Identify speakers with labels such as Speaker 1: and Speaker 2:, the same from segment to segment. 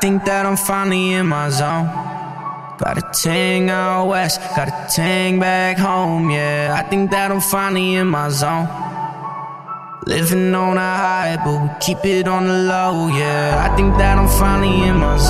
Speaker 1: think that I'm finally in my zone. Got a ting out west, got a ting back home, yeah. I think that I'm finally in my zone. Living on a high, but we keep it on the low, yeah. I think that I'm finally in my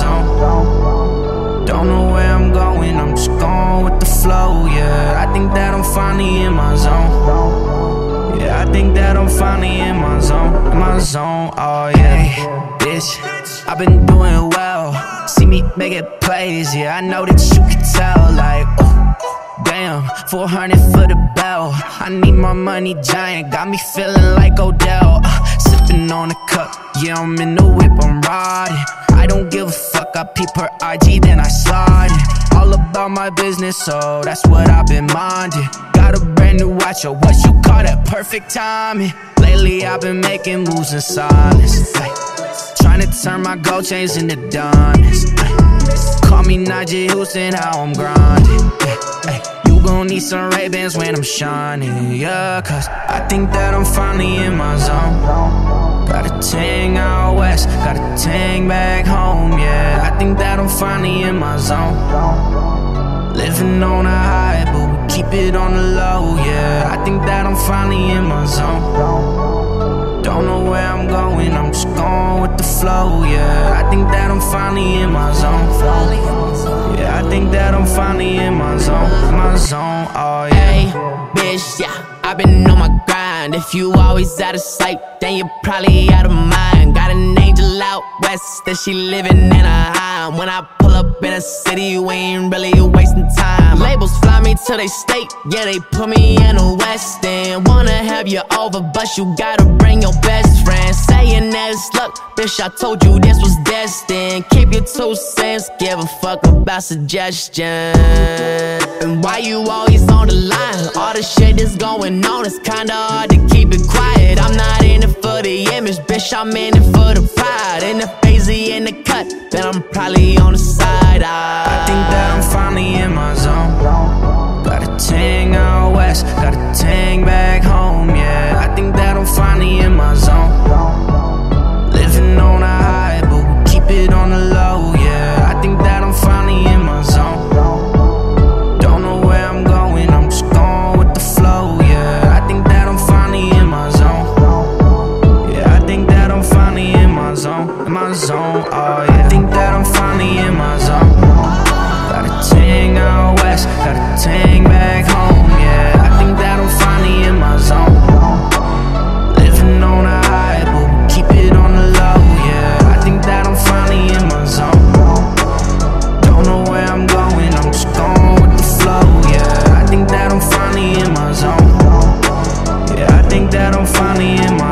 Speaker 1: zone. Don't know where I'm going, I'm just going with the flow, yeah. I think that I'm finally in my zone. Yeah, I think that I'm finally in my zone, oh yeah. Bitch, I've been doing well. See me making plays, yeah, I know that you can tell. Like, oh, damn, 400 for the bell. I need my money giant, got me feeling like Odell. Sipping on a cup, yeah, I'm in the whip, I'm riding. I don't give a fuck, I peep her IG, then I slide it. All about my business, so that's what I've been minding. Got a brand new watch, or what you call that perfect timing. Lately I've been making moves in silence, trying to turn my gold chains into diamonds. Call me Najee Houston, how I'm grinding. You gon' need some Ray-Bans when I'm shining, yeah. Cause I think that I'm finally in my zone. Got a ting out west, got a ting back home, yeah. I think that I'm finally in my zone. Living on a high, but we keep it on the low, yeah. I think that I'm finally in my zone. Don't know where I'm going, I'm just going with the flow, yeah. I think that I'm finally in my zone. Yeah, I think that I'm finally in my zone, oh yeah.
Speaker 2: Hey, bitch, yeah, I've been on my grind. If you always out of sight, then you're probably out of mind. Got an angel out west that she living in a home. When I pull up in a city, we ain't really wasting time. Labels fly me to they state, yeah, they put me in the West End. Wanna have you over, but you gotta bring your best friend. Saying that it's luck, bitch, I told you this was destined. Keep your 2 cents, give a fuck about suggestions. And why you always on the line? All the shit that's going on, it's kinda hard to keep it quiet. I'm not in it for the image, bitch, I'm in it for the pride. In the hazy, in the cut, then I'm probably on the side.
Speaker 1: I think that I'm finally in my zone. Got a ting out west, got a ting back home, yeah. I think that I'm finally in my zone. Living on a high, but we keep it on the low, yeah. I think that I'm finally in my zone. Don't know where I'm going, I'm just going with the flow, yeah. I think that I'm finally in my zone. Yeah, I think that I'm finally in my zone, oh yeah. I think that I'm finally in my zone. Got a ting out west, got a ting back home, yeah. I think that I'm finally in my zone. Living on a high, but we keep it on the low, yeah. I think that I'm finally in my zone. Don't know where I'm going, I'm just going with the flow, yeah. I think that I'm finally in my zone. Yeah, I think that I'm finally in my